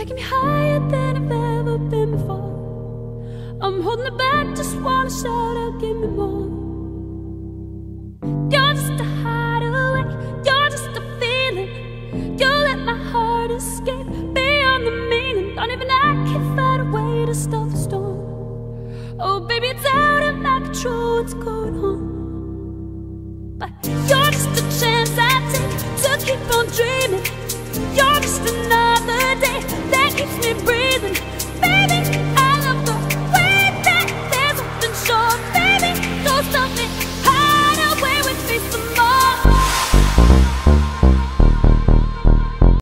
taking me higher than I've ever been before. I'm holding it back, just wanna shout out, give me more. You're just a hideaway, you're just a feeling. You let my heart escape beyond the meaning. Don't even I can find a way to stop the storm. Oh baby, it's out of my control, what's going on?